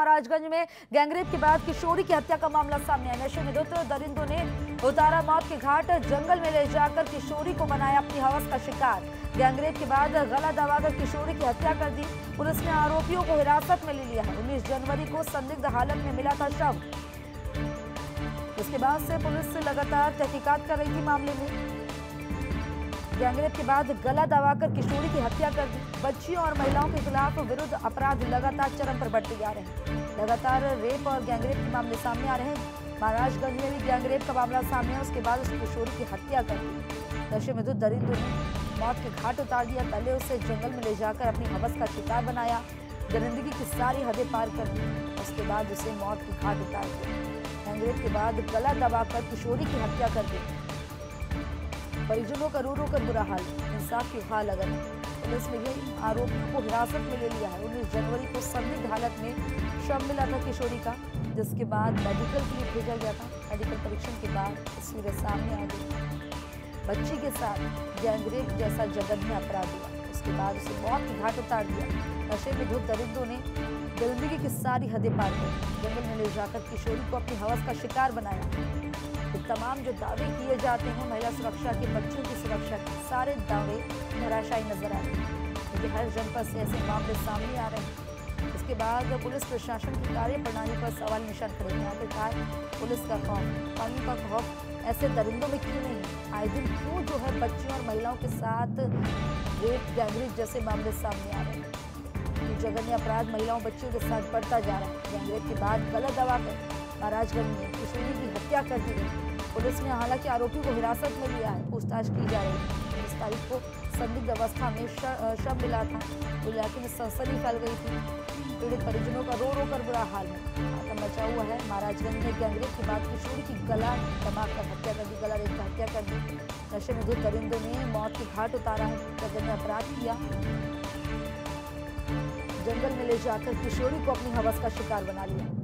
महाराजगंज में गैंगरेप के बाद किशोरी की हत्या का मामला सामने आया। नशे में धुत दरिंदों ने उतारा मौत के घाट, जंगल में ले जाकर किशोरी को बनाया अपनी हवस का शिकार। गैंगरेप के बाद गला दबाकर किशोरी की हत्या कर दी। पुलिस ने आरोपियों को हिरासत में ले लिया है। 19 जनवरी को संदिग्ध हालत में मिला था शव। इसके बाद से पुलिस लगातार तहकीकात कर रही थी मामले में। गैंगरेप के बाद गला दबाकर किशोरी की हत्या कर दी। बच्चियों और महिलाओं के खिलाफ विरुद्ध अपराध लगातार चरम पर बढ़ते जा रहे हैं। लगातार रेप और गैंगरेप के मामले सामने आ रहे हैं। महाराजगंज में भी गैंगरेप का मामला सामने है। उसके बाद उस किशोरी की हत्या कर दी। नशे में धुत दरिंदों ने मौत के घाट उतार दिया। पहले उसे जंगल में ले जाकर अपनी हवस का शिकार बनाया। दरिंदगी की सारी हदें पार कर दी। उसके बाद उसे मौत के घाट उतार दिया। गैंगरेप के बाद गला दबाकर किशोरी की हत्या कर दी। परिजनों का रो रो कर बुरा हाल, इंसाफ की गुहार लगा। पुलिस ने भी आरोपियों को हिरासत में ले लिया है। 19 जनवरी को संदिग्ध हालत में शव मिला था किशोरी का, जिसके बाद मेडिकल के लिए भेजा गया था। मेडिकल परीक्षण के बाद तस्वीरें सामने आ गई। बच्ची के साथ गैंगरेप जैसा जघन्य अपराध हुआ। उसके बाद उसे मौत के घाट उतार दिया। नशे में धुत दरिंदों ने दरिंदगी की सारी हदें पार कर जंगल में ले जाकर किशोरी को अपनी हवस का शिकार बनाया। तो तमाम जो दावे किए जाते हैं महिला सुरक्षा के, बच्चों की सुरक्षा के, सारे दावे धराशायी नजर आ रहे हैं, क्योंकि हर जनपद से ऐसे मामले सामने आ रहे हैं। इसके बाद पुलिस प्रशासन की कार्यप्रणाली पर सवाल निशान खड़े हैं। आखिरकार पुलिस का खौफ, कानून का खौफ ऐसे दरिंदों में क्यों नहीं? आए दिन क्यों जो है बच्चियों और महिलाओं के साथ रेप, गैंगरेप जैसे मामले सामने आ रहे हैं? जघन्य अपराध महिलाओं, बच्चियों के साथ बढ़ता जा रहा है। गैंगरेप के बाद गला दबाकर महाराजगंज में किशोरी की हत्या कर दी गई। पुलिस ने हालांकि आरोपी को हिरासत में लिया है, पूछताछ की जा रही है। 19 तारीख को संदिग्ध अवस्था में शव मिला था। इलाके में सनसनी फैल गई थी। पीड़ित परिजनों का रो रो कर बुरा हाल है, आतंक मचा हुआ है। महाराजगंज में गैंगरेप के बाद किशोरी की गला दबाकर हत्या कर दी, गला रेत कर हत्या कर दी। नशे में धुत दरिंदों ने मौत के घाट उतारा है, जघन्य अपराध किया। जंगल में ले जाकर किशोरी को अपनी हवस का शिकार बना लिया।